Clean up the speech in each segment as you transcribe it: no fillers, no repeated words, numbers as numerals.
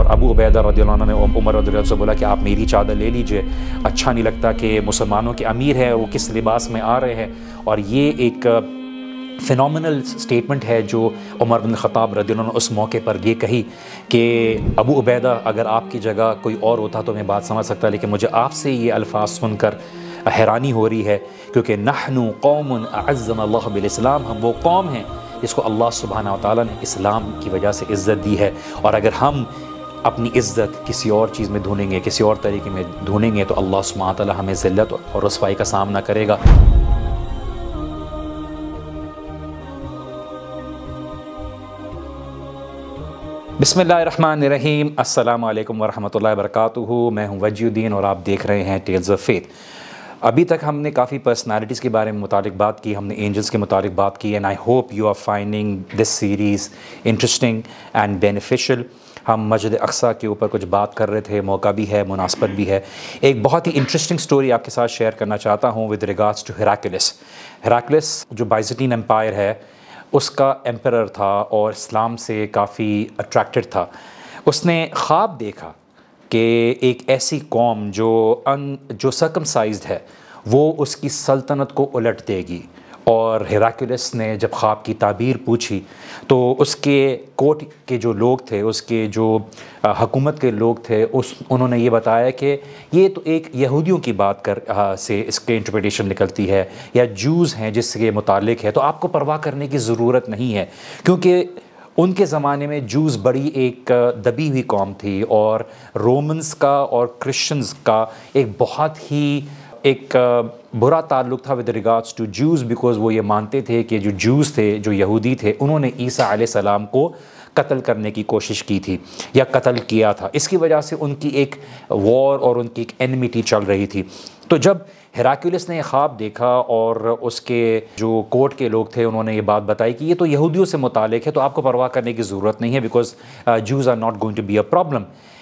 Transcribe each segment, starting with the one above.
اور ابو عبیدہ رضی اللہ عنہ نے عمر رضی اللہ عنہ سے بولا کہ آپ میری چادر لے لیجئے، اچھا نہیں لگتا کہ مسلمانوں کے امیر ہیں وہ کس لباس میں آ رہے ہیں۔ اور یہ ایک فینومنل سٹیٹمنٹ ہے جو عمر بن الخطاب رضی اللہ عنہ نے اس موقع پر یہ کہی کہ ابو عبیدہ اگر آپ کی جگہ کوئی اور ہوتا تو میں بات سمجھ سکتا، لیکن مجھے آپ سے یہ الفاظ سن کر حیرانی ہو رہی ہے، کیونکہ نحن قوم اعزنا اللہ بالاسلام، ہم وہ قوم ہیں جس کو اللہ سبحانہ و تعالیٰ نے اسلام کی وجہ سے عزت دی ہے، اور اگر ہم اپنی عزت کسی اور چیز میں ڈھونڈیں گے، کسی اور طریقے میں ڈھونڈیں گے تو اللہ سبحانہ و تعالیٰ ہمیں ذلت اور رسوائی کا سامنا کرے گا۔ بسم اللہ الرحمن الرحیم، السلام علیکم ورحمۃ اللہ وبرکاتہ۔ میں ہوں وجی الدین اور آپ دیکھ رہے ہیں ٹیلز آف فیتھ۔ ابھی تک ہم نے کافی پرسنالٹیز کے بارے میں متعلق بات کی، ہم نے اینجلز کے متعلق بات کی، and I hope you are finding this series interesting and beneficial. ہم مسجد اقصیٰ کے اوپر کچھ بات کر رہے تھے، موقع بھی ہے، مناسبت بھی ہے۔ ایک بہت ہی انٹرسٹنگ سٹوری آپ کے ساتھ شیئر کرنا چاہتا ہوں with regards to Heraclius. Heraclius جو بائزنٹین امپائر ہے اس کا ایمپرر تھا اور اسلام سے کافی اٹریکٹڈ تھا۔ اس نے خواب دیکھا کہ ایک ایسی قوم جو سرکمسائزڈ ہے وہ اس کی سلطنت کو الٹ دے گی، اور ہیراکلیس نے جب خواب کی تعبیر پوچھی تو اس کے کورٹ کے جو لوگ تھے، اس کے جو حکومت کے لوگ تھے، انہوں نے یہ بتایا کہ یہ تو ایک یہودیوں کی بات سے اس کے انٹرپریٹیشن نکلتی ہے، یا جوز ہیں جس کے متعلق ہے، تو آپ کو پرواہ کرنے کی ضرورت نہیں ہے، کیونکہ ان کے زمانے میں جوز بڑی ایک دبی ہوئی قوم تھی، اور رومنز کا اور کرسچنز کا ایک بہت ہی ایک برا تعلق تھا with regards to Jews, because وہ یہ مانتے تھے کہ جو جوز تھے، جو یہودی تھے، انہوں نے عیسیٰ علیہ السلام کو قتل کرنے کی کوشش کی تھی یا قتل کیا تھا۔ اس کی وجہ سے ان کی ایک وار اور ان کی ایک اینمیٹی چل رہی تھی۔ تو جب ہیراکلیس نے یہ خواب دیکھا اور اس کے جو کورٹ کے لوگ تھے انہوں نے یہ بات بتائی کہ یہ تو یہودیوں سے متعلق ہے، تو آپ کو پرواہ کرنے کی ضرورت نہیں ہے، because Jews are not going to be a problem.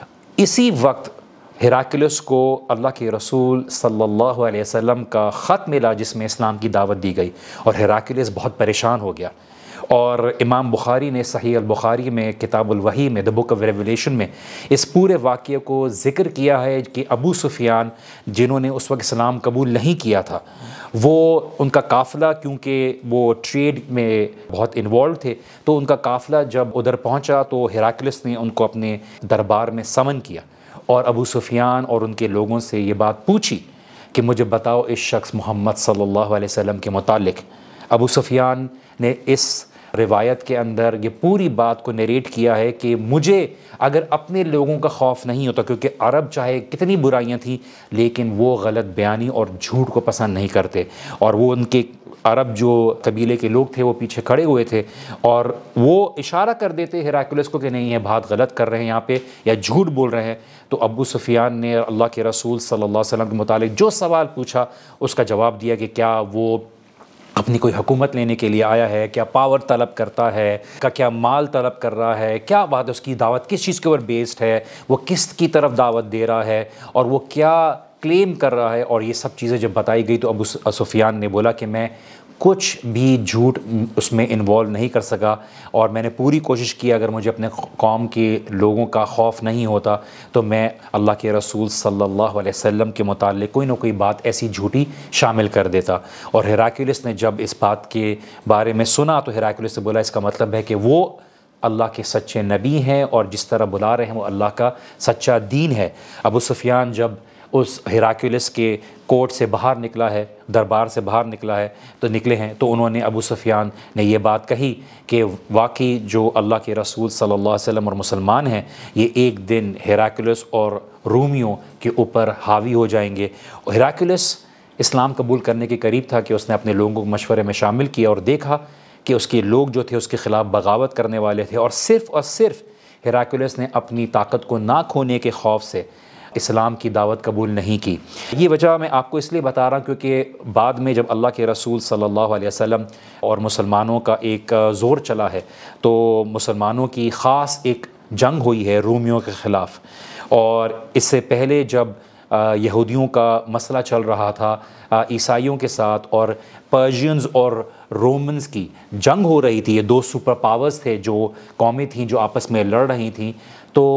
اسی وقت ہیراکلیس کو اللہ کے رسول صلی اللہ علیہ وسلم کا خط ملا جس میں اسلام کی دعوت دی گئی، اور ہیراکلیس بہت پریشان ہو گیا۔ اور امام بخاری نے صحیح البخاری میں کتاب الوحی میں The Book of Revelation میں اس پورے واقعے کو ذکر کیا ہے کہ ابو سفیان جنہوں نے اس وقت اسلام قبول نہیں کیا تھا، وہ ان کا قافلہ، کیونکہ وہ ٹریڈ میں بہت انوالو تھے، تو ان کا قافلہ جب ادھر پہنچا تو ہیراکلیس نے ان کو اپنے دربار میں سمن کیا، اور ابو سفیان اور ان کے لوگوں سے یہ بات پوچھی کہ مجھے بتاؤ اس شخص محمد صلی اللہ علیہ وسلم کے متعلق۔ ابو سفیان نے اس روایت کے اندر یہ پوری بات کو نیریٹ کیا ہے کہ مجھے اگر اپنے لوگوں کا خوف نہیں ہوتا، کیونکہ عرب چاہے کتنی برائیاں تھیں لیکن وہ غلط بیانی اور جھوٹ کو پسند نہیں کرتے، اور وہ ان کے عرب جو قبیلے کے لوگ تھے وہ پیچھے کھڑے ہوئے تھے، اور وہ اشارہ کر دیتے ہیراکلیس کو کہ نہیں یہ بات غلط کر رہے ہیں یہاں پہ، یا جھوٹ بول رہے ہیں۔ تو ابو سفیان نے اللہ کے رسول صلی اللہ علیہ وسلم کے متعلق جو سوال پوچھا اس کا جواب دیا کہ کیا وہ اپنی کوئی حکومت لینے کے لیے آیا ہے، کیا پاور طلب کرتا ہے، کیا مال طلب کر رہا ہے، کیا بات اس کی دعوت کس چیز کے اوپر بیسڈ ہے، وہ کس کی طرف دعوت دے رہا ہے، اور وہ کیا کلیم کر رہا ہے، اور یہ سب چیزیں جب بتائی گئی تو ابو سفیان نے بولا کہ میں کچھ بھی جھوٹ اس میں انوالو نہیں کر سکا، اور میں نے پوری کوشش کی اگر مجھے اپنے قوم کے لوگوں کا خوف نہیں ہوتا تو میں اللہ کے رسول صلی اللہ علیہ وسلم کے متعلق کوئی نہ کوئی بات ایسی جھوٹی شامل کر دیتا۔ اور ہیراکلیس نے جب اس بات کے بارے میں سنا تو ہیراکلیس نے بولا اس کا مطلب ہے کہ وہ اللہ کے سچے نبی ہیں، اور جس طرح بلا رہے ہیں وہ اللہ کا سچا دین ہے۔ ابو سفیان جب اس ہیراکلیس کے کورٹ سے باہر نکلا ہے، دربار سے باہر نکلے ہیں تو انہوں نے ابو سفیان نے یہ بات کہی کہ واقعی جو اللہ کے رسول صلی اللہ علیہ وسلم اور مسلمان ہیں یہ ایک دن ہیراکلیس اور رومیوں کے اوپر حاوی ہو جائیں گے۔ ہیراکلیس اسلام قبول کرنے کے قریب تھا کہ اس نے اپنے لوگوں کو مشورے میں شامل کیا اور دیکھا کہ اس کے لوگ جو تھے اس کے خلاف بغاوت کرنے والے تھے، اور صرف ہیراکلیس نے اپنی طاقت کو نہ کھونے کے خوف سے اسلام کی دعوت قبول نہیں کی۔ یہ وجہ میں آپ کو اس لیے بتا رہا ہوں کیونکہ بعد میں جب اللہ کے رسول صلی اللہ علیہ وسلم اور مسلمانوں کا ایک زور چلا ہے تو مسلمانوں کی خاص ایک جنگ ہوئی ہے رومیوں کے خلاف، اور اس سے پہلے جب یہودیوں کا مسئلہ چل رہا تھا عیسائیوں کے ساتھ، اور پرشینز اور رومنز کی جنگ ہو رہی تھی، یہ دو سپر پاورز تھے جو قومیں تھیں جو آپس میں لڑ رہی تھیں، تو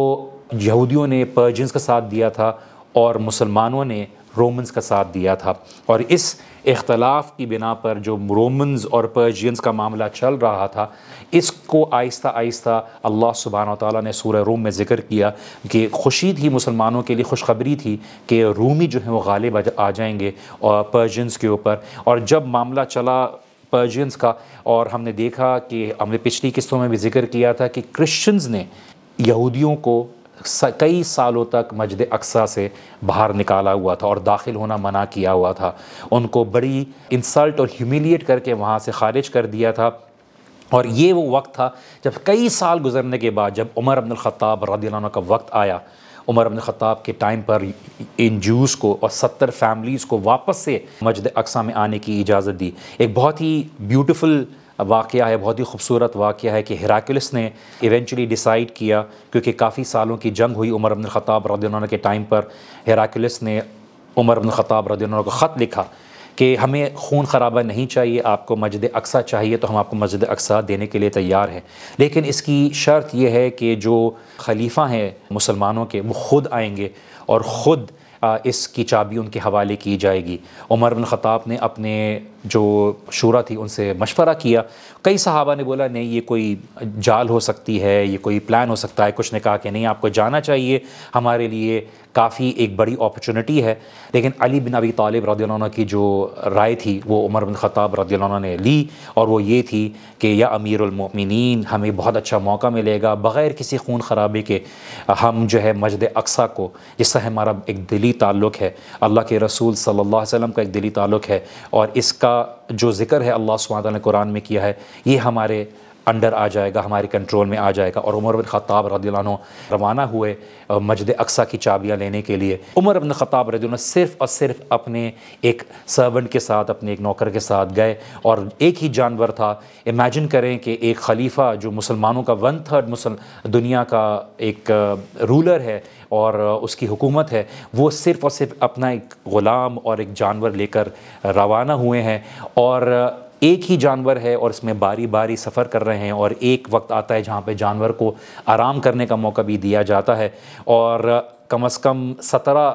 یہودیوں نے پرجنز کا ساتھ دیا تھا اور مسلمانوں نے رومنز کا ساتھ دیا تھا، اور اس اختلاف کی بنا پر جو رومنز اور پرجینز کا معاملہ چل رہا تھا، اس کو آہستہ آہستہ اللہ سبحانہ وتعالیٰ نے سورہ روم میں ذکر کیا کہ خوشی تھی مسلمانوں کے لیے، خوشخبری تھی کہ رومی جو ہیں وہ غالب آ جائیں گے اور پرجینز کے اوپر۔ اور جب معاملہ چلا پرجینز کا، اور ہم نے دیکھا کہ ہم نے پچھلی قسطوں میں بھی ذکر کیا تھا کہ کرسچنز نے یہودیوں کو کئی سالوں تک مسجد اقصیٰ سے باہر نکالا ہوا تھا اور داخل ہونا منع کیا ہوا تھا، ان کو بڑی انسلٹ اور ہیومیلیٹ کر کے وہاں سے خارج کر دیا تھا۔ اور یہ وہ وقت تھا جب کئی سال گزرنے کے بعد جب عمر بن الخطاب رضی اللہ عنہ کا وقت آیا، عمر بن الخطاب کے ٹائم پر ان جوز کو اور 70 فیملیز کو واپس سے مسجد اقصیٰ میں آنے کی اجازت دی۔ ایک بہت ہی بیوٹیفل واقعہ ہے، بہت ہی خوبصورت واقعہ ہے کہ ہیراکلس نے ایونچولی ڈیسائیڈ کیا، کیونکہ کافی سالوں کی جنگ ہوئی عمر بن الخطاب رضی اللہ عنہ کے ٹائم پر، ہیراکلس نے عمر بن الخطاب رضی اللہ عنہ کو خط لکھا کہ ہمیں خون خرابہ نہیں چاہیے، آپ کو مسجد اقصیٰ چاہیے تو ہم آپ کو مسجد اقصیٰ دینے کے لیے تیار ہیں، لیکن اس کی شرط یہ ہے کہ جو خلیفہ ہیں مسلمانوں کے وہ خود آئیں گے اور خود اس کی چابی ان کے حوالے کی جائے گی۔ عمر بن خطاب نے اپنے جو شورا تھی ان سے مشورہ کیا، کئی صحابہ نے بولا نہیں یہ کوئی جال ہو سکتی ہے، یہ کوئی پلان ہو سکتا ہے، کچھ نے کہا کہ نہیں آپ کو جانا چاہیے، ہمارے لیے کافی ایک بڑی اپرچونٹی ہے، لیکن علی بن ابی طالب رضی اللہ عنہ کی جو رائے تھی وہ عمر بن خطاب رضی اللہ عنہ نے لی، اور وہ یہ تھی کہ یا امیر المؤمنین ہمیں بہت اچھا موقع ملے گا، بغیر کسی خون خرابے کے ہم جو ہے مسجد اقصیٰ کو، جس سے ہمارا ایک دلی تعلق ہے، اللہ کے رسول صلی اللہ علیہ وسلم کا ایک دلی تعلق ہے، اور اس کا جو ذکر ہے اللہ سبحانہ وتعالیٰ نے قرآن میں کیا ہے، یہ ہمارے انڈر آ جائے گا، ہمارے کنٹرول میں آ جائے گا۔ اور عمر بن خطاب رضی اللہ عنہ روانہ ہوئے مسجد اقصیٰ کی چابیاں لینے کے لیے۔ عمر بن خطاب رضی اللہ عنہ صرف اور صرف اپنے ایک سرونٹ کے ساتھ، اپنے ایک نوکر کے ساتھ گئے، اور ایک ہی جانور تھا۔ امیجن کریں کہ ایک خلیفہ جو مسلمانوں کا 1/3 دنیا کا ایک رولر ہے اور اس کی حکومت ہے، وہ صرف اور صرف اپنا ایک غلام اور ایک جانور لے کر روانہ ہوئے ہیں، اور ایک ہی جانور ہے اور اس میں باری باری سفر کر رہے ہیں، اور ایک وقت آتا ہے جہاں پہ جانور کو آرام کرنے کا موقع بھی دیا جاتا ہے، اور کم از کم 17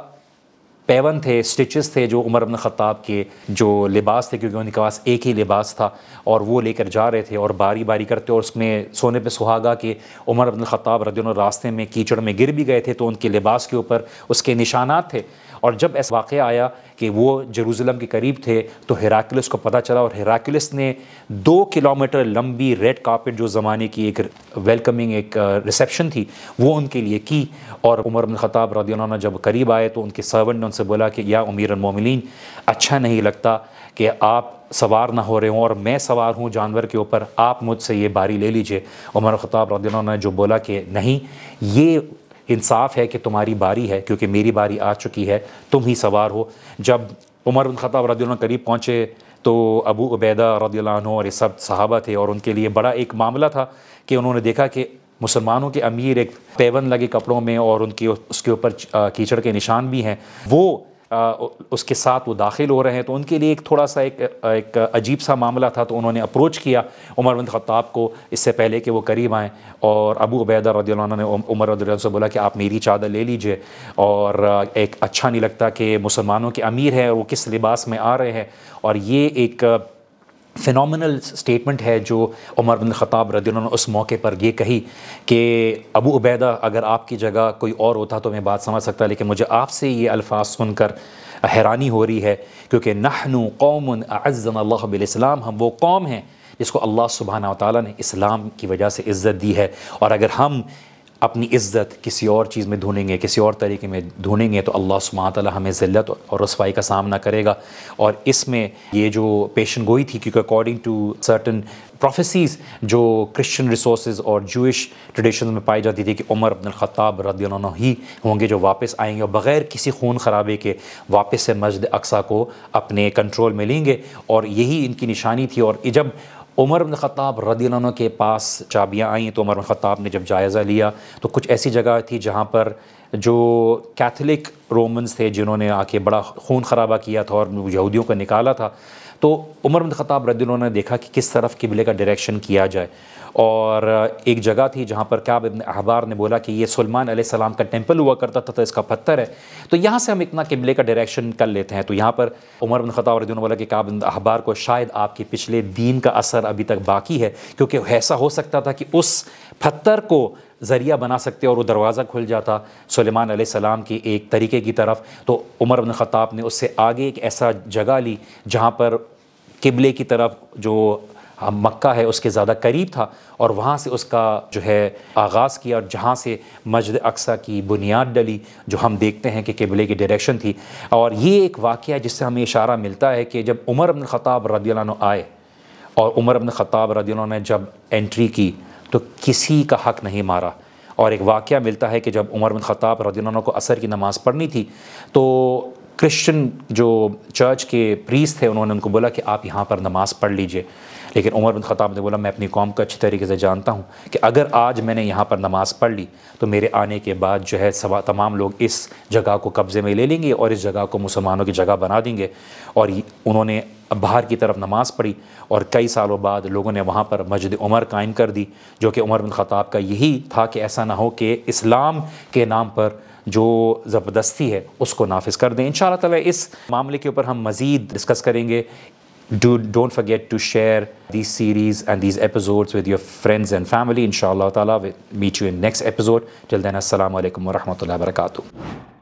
پیون تھے، سٹچز تھے جو عمر بن خطاب کے جو لباس تھے، کیونکہ ان کے پاس ایک ہی لباس تھا، اور وہ لے کر جا رہے تھے اور باری باری کرتے، اور اس میں سونے پہ سہاگا کہ عمر بن خطاب رضی اللہ عنہ راستے میں کیچڑ میں گر بھی گئے تھے تو ان کے لباس کے اوپر اس کے نشانات تھے۔ اور جب ایسا واقعہ آیا کہ وہ جیروزلم کے قریب تھے تو ہیراکلس کو پتہ چلا، اور ہیراکلس نے 2 کلومیٹر لمبی ریڈ کارپٹ جو زمانے کی ایک ویلکمنگ ایک ریسیپشن تھی وہ ان کے لیے کی، اور عمر بن خطاب رضی اللہ عنہ جب قریب آئے تو ان کے سرونٹ نے ان سے بولا کہ یا امیر المومنین اچھا نہیں لگتا کہ آپ سوار نہ ہو رہے ہوں اور میں سوار ہوں جانور کے اوپر، آپ مجھ سے یہ باری لے لیجئے۔ عمر بن خطاب رضی اللہ عنہ نے جو بولا کہ نہیں، یہ انصاف ہے کہ تمہاری باری ہے، کیونکہ میری باری آ چکی ہے، تم ہی سوار ہو۔ جب عمر بن خطاب رضی اللہ عنہ قریب پہنچے تو ابو عبیدہ رضی اللہ عنہ اور یہ سب صحابہ تھے، اور ان کے لیے بڑا ایک معاملہ تھا کہ انہوں نے دیکھا کہ مسلمانوں کے امیر ایک پیون لگے کپڑوں میں اور ان کی اس کے اوپر کیچڑ کے نشان بھی ہیں، وہ اس کے ساتھ وہ داخل ہو رہے ہیں، تو ان کے لیے ایک تھوڑا سا ایک عجیب سا معاملہ تھا، تو انہوں نے اپروچ کیا عمر بن خطاب کو اس سے پہلے کہ وہ قریب آئیں، اور ابو عبیدہ رضی اللہ عنہ نے عمر رضی اللہ عنہ سے بولا کہ آپ میری چادر لے لیجئے، اور ایک اچھا نہیں لگتا کہ مسلمانوں کے امیر ہیں وہ کس لباس میں آ رہے ہیں۔ اور یہ ایک فینومنل سٹیٹمنٹ ہے جو عمر بن خطاب رضی اللہ عنہ اس موقع پر یہ کہی کہ ابو عبیدہ اگر آپ کی جگہ کوئی اور ہوتا تو میں بات سمجھ سکتا، لیکن مجھے آپ سے یہ الفاظ سن کر حیرانی ہو رہی ہے، کیونکہ نحن قوم اعزنا اللہ بالاسلام، ہم وہ قوم ہیں جس کو اللہ سبحانہ وتعالیٰ نے اسلام کی وجہ سے عزت دی ہے، اور اگر ہم اپنی عزت کسی اور چیز میں ڈھونڈیں گے، کسی اور طریقے میں ڈھونڈیں گے، تو اللہ سبحانہ وتعالیٰ ہمیں ذلت اور رسوائی کا سامنا کرے گا۔ اور اس میں یہ جو پیشن گوئی تھی، کیونکہ اکارڈنگ ٹو سرٹن پروفیسیز جو کرسچن ریسورسز اور جوئش ٹریڈیشنز میں پائی جاتی تھی کہ عمر بن الخطاب رضی اللہ عنہ ہی ہوں گے جو واپس آئیں گے اور بغیر کسی خون خرابے کے واپس سے مسجد اقصیٰ کو اپنے کنٹرول میں لیں گے، اور یہی ان کی نشانی تھی۔ اور جب عمر بن خطاب رضی اللہ عنہ کے پاس چابیاں آئیں تو عمر بن خطاب نے جب جائزہ لیا تو کچھ ایسی جگہ تھی جہاں پر جو کیتھولک رومنز تھے جنہوں نے آ کے بڑا خون خرابہ کیا تھا اور یہودیوں کو نکالا تھا، تو عمر بن خطاب رضی اللہ عنہ نے دیکھا کہ کس طرف قبلے کا ڈائریکشن کیا جائے، اور ایک جگہ تھی جہاں پر کعب ابن احبار نے بولا کہ یہ سلیمان علیہ السلام کا ٹیمپل ہوا کرتا تھا تو اس کا پتھر ہے، تو یہاں سے ہم اتنا قبلے کا ڈائریکشن کر لیتے ہیں۔ تو یہاں پر عمر بن خطاب رضی اللہ عنہ بولا کہ کعب ابن احبار کو شاید آپ کے پچھلے دین کا اثر ابھی تک باقی ہے، کیونکہ ایسا ہو سکتا تھا کہ اس پتھر کو ذریعہ بنا سکتے اور وہ دروازہ کھل جاتا سلیمان علیہ السلام کی ایک طریقے کی طرف۔ تو عمر بن خطاب نے اس سے آگے ایک ایسا جگہ لی جہاں پر قبلے کی طرف جو مکہ ہے اس کے زیادہ قریب تھا، اور وہاں سے اس کا جو ہے آغاز کیا، اور جہاں سے مسجد اقصیٰ کی بنیاد ڈلی جو ہم دیکھتے ہیں کہ قبلے کی ڈائریکشن تھی۔ اور یہ ایک واقعہ ہے جس سے ہمیں اشارہ ملتا ہے کہ جب عمر بن خطاب رضی اللہ عنہ آئے اور عمر بن خطاب رضی اللہ عنہ نے جب انٹری کی تو کسی کا حق نہیں مارا۔ اور ایک واقعہ ملتا ہے کہ جب عمر بن خطاب رضی اللہ عنہ کو عصر کی نماز پڑھنی تھی تو کرسچن جو چرچ کے پریسٹ تھے انہوں نے ان کو بولا کہ آپ یہاں پر نماز پڑھ لیجئے، لیکن عمر بن خطاب نے بولا میں اپنی قوم کو اچھی طریقے سے جانتا ہوں کہ اگر آج میں نے یہاں پر نماز پڑھ لی تو میرے آنے کے بعد جو ہے تمام لوگ اس جگہ کو قبضے میں لے لیں گے اور اس جگہ کو مسلمانوں کی جگہ بنا دیں گے۔ اور انہوں نے باہر کی طرف نماز پڑھی، اور کئی سالوں بعد لوگوں نے وہاں پر مسجد عمر قائم کر دی، جو کہ عمر بن خطاب کا یہی تھا کہ ایسا نہ ہو کہ اسلام کے نام پر جو زبردستی ہے اس کو نافذ کر دیں۔ انشاءاللہ تعالی اس معاملے کے اوپر ہم مزید ڈسکس کریں گے۔ Don't forget to share these series and these episodes with your friends and family. Inshallah ta'ala, we'll meet you in next episode. Till then, assalamu alaikum wa rahmatullahi wa barakatuh.